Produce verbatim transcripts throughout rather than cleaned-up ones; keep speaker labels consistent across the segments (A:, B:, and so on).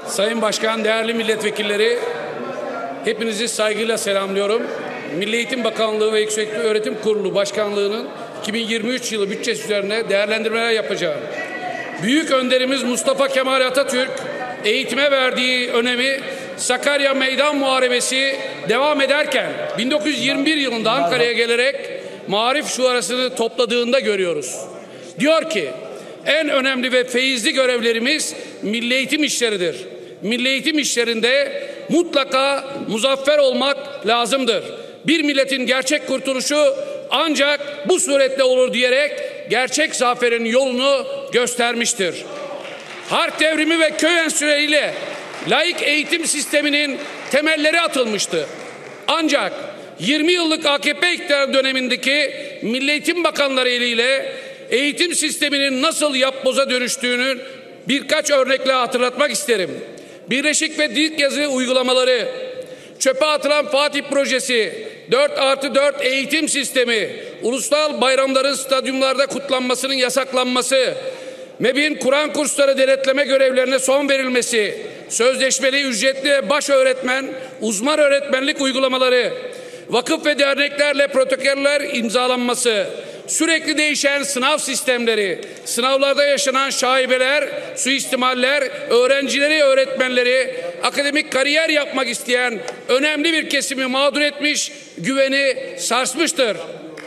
A: Sayın Başkan, değerli milletvekilleri, hepinizi saygıyla selamlıyorum. Milli Eğitim Bakanlığı ve Yükseköğretim Kurulu Başkanlığı'nın iki bin yirmi üç yılı bütçesi üzerine değerlendirmeler yapacağım. Büyük önderimiz Mustafa Kemal Atatürk, eğitime verdiği önemi Sakarya Meydan Muharebesi devam ederken bin dokuz yüz yirmi bir yılında Ankara'ya gelerek Maarif Şurası'nı topladığında görüyoruz. Diyor ki, en önemli ve feyizli görevlerimiz milli eğitim işleridir. Milli eğitim işlerinde mutlaka muzaffer olmak lazımdır. Bir milletin gerçek kurtuluşu ancak bu suretle olur diyerek gerçek zaferin yolunu göstermiştir. Harp devrimi ve köy enstitüleriyle laik eğitim sisteminin temelleri atılmıştı. Ancak yirmi yıllık A K P iktidar dönemindeki Milli Eğitim Bakanları eliyle eğitim sisteminin nasıl yapboza dönüştüğünü birkaç örnekle hatırlatmak isterim. Birleşik ve Dilk yazı uygulamaları, çöpe atılan Fatih projesi, dört artı dört eğitim sistemi, ulusal bayramların stadyumlarda kutlanmasının yasaklanması, M E B'in Kur'an kursları denetleme görevlerine son verilmesi, sözleşmeli ücretli baş öğretmen, uzman öğretmenlik uygulamaları, vakıf ve derneklerle protokoller imzalanması, sürekli değişen sınav sistemleri, sınavlarda yaşanan şaibeler, suistimaller, öğrencileri, öğretmenleri, akademik kariyer yapmak isteyen önemli bir kesimi mağdur etmiş, güveni sarsmıştır.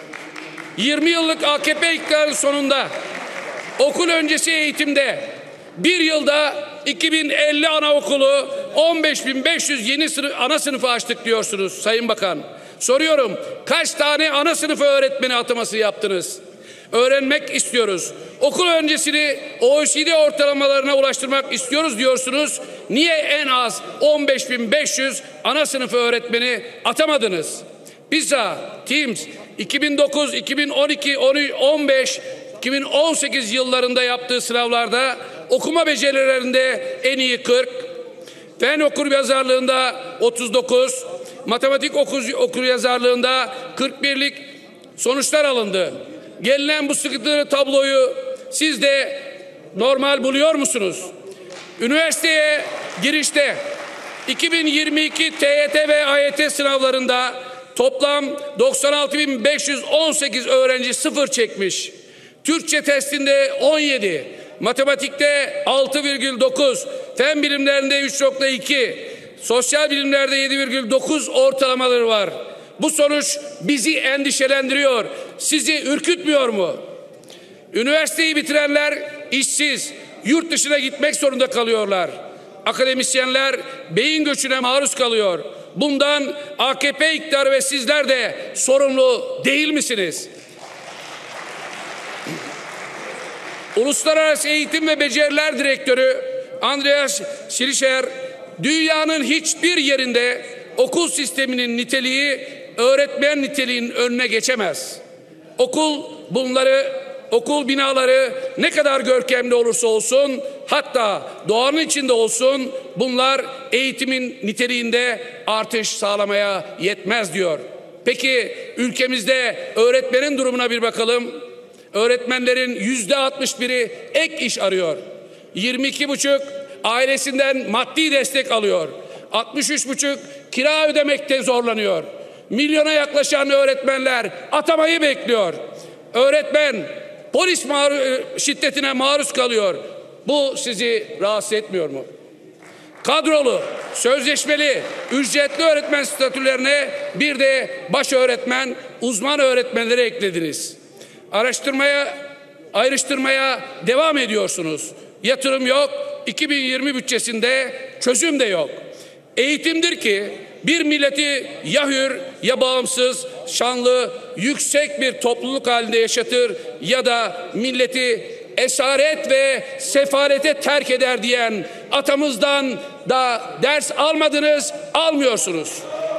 A: yirmi yıllık A K P iktidarının sonunda okul öncesi eğitimde bir yılda iki bin elli anaokulu, on beş bin beş yüz yeni sınıf, ana sınıfı açtık diyorsunuz Sayın Bakan. Soruyorum, kaç tane ana sınıfı öğretmeni ataması yaptınız? Öğrenmek istiyoruz. Okul öncesini O E C D ortalamalarına ulaştırmak istiyoruz diyorsunuz. Niye en az on beş bin beş yüz ana sınıfı öğretmeni atamadınız? PISA, TIMSS, iki bin dokuz, iki bin on iki, on beş, iki bin on sekiz yıllarında yaptığı sınavlarda okuma becerilerinde en iyi kırk, fen okuryazarlığında otuz dokuz, matematik okuryazarlığında kırk birlik sonuçlar alındı. Gelinen bu sıkıntılı tabloyu siz de normal buluyor musunuz? Üniversiteye girişte iki bin yirmi iki T Y T ve A Y T sınavlarında toplam doksan altı bin beş yüz on sekiz öğrenci sıfır çekmiş. Türkçe testinde on yedi, matematikte altı virgül dokuz, fen bilimlerinde üç nokta iki, sosyal bilimlerde yedi virgül dokuz ortalamaları var. Bu sonuç bizi endişelendiriyor. Sizi ürkütmüyor mu? Üniversiteyi bitirenler işsiz, yurt dışına gitmek zorunda kalıyorlar. Akademisyenler beyin göçüne maruz kalıyor. Bundan A K P iktidarı ve sizler de sorumlu değil misiniz? Uluslararası Eğitim ve Beceriler Direktörü Andreas Schleicher, dünyanın hiçbir yerinde okul sisteminin niteliği öğretmen niteliğinin önüne geçemez. Okul bunları, okul binaları ne kadar görkemli olursa olsun, hatta doğanın içinde olsun, bunlar eğitimin niteliğinde artış sağlamaya yetmez diyor. Peki ülkemizde öğretmenin durumuna bir bakalım. Öğretmenlerin yüzde altmış biri ek iş arıyor. yirmi iki buçuk ailesinden maddi destek alıyor. altmış üç buçuk kira ödemekte zorlanıyor. Milyona yaklaşan öğretmenler atamayı bekliyor. Öğretmen polis maruz, şiddetine maruz kalıyor. Bu sizi rahatsız etmiyor mu? Kadrolu, sözleşmeli, ücretli öğretmen statülerine bir de baş öğretmen, uzman öğretmenleri eklediniz. Araştırmaya, ayrıştırmaya devam ediyorsunuz. Yatırım yok, iki bin yirmi bütçesinde çözüm de yok. Eğitimdir ki bir milleti ya hür ya bağımsız, şanlı, yüksek bir topluluk halinde yaşatır ya da milleti esaret ve sefalete terk eder diyen atamızdan da ders almadınız, almıyorsunuz.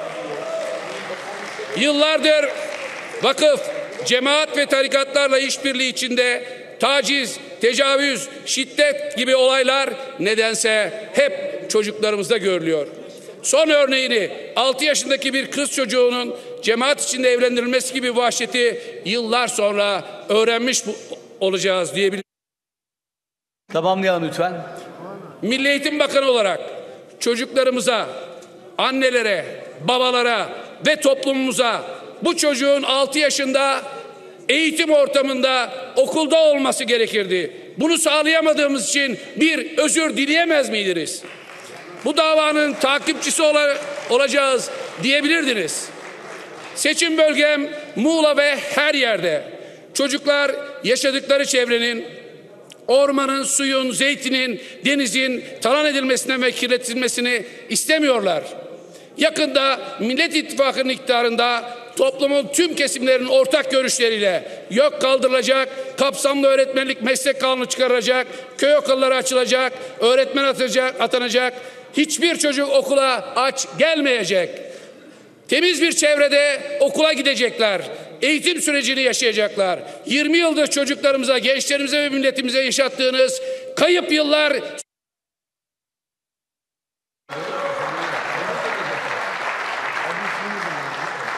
A: Yıllardır vakıf, cemaat ve tarikatlarla işbirliği içinde taciz, tecavüz, şiddet gibi olaylar nedense hep çocuklarımızda görülüyor. Son örneğini altı yaşındaki bir kız çocuğunun cemaat içinde evlendirilmesi gibi vahşeti yıllar sonra öğrenmiş olacağız diyebilirim.
B: Tamamlayalım lütfen.
A: Milli Eğitim Bakanı olarak çocuklarımıza, annelere, babalara ve toplumumuza bu çocuğun altı yaşında eğitim ortamında okulda olması gerekirdi. Bunu sağlayamadığımız için bir özür dileyemez miydiniz? Bu davanın takipçisi ol olacağız diyebilirdiniz. Seçim bölgem Muğla ve her yerde. Çocuklar yaşadıkları çevrenin, ormanın, suyun, zeytinin, denizin talan edilmesine ve kirletilmesini istemiyorlar. Yakında Millet İttifakı'nın iktidarında toplumun tüm kesimlerinin ortak görüşleriyle yok kaldırılacak, kapsamlı öğretmenlik meslek kanunu çıkarılacak, köy okulları açılacak, öğretmen atacak, atanacak, hiçbir çocuk okula aç gelmeyecek. Temiz bir çevrede okula gidecekler. Eğitim sürecini yaşayacaklar. yirmi yıldır çocuklarımıza, gençlerimize ve milletimize yaşattığınız kayıp yıllar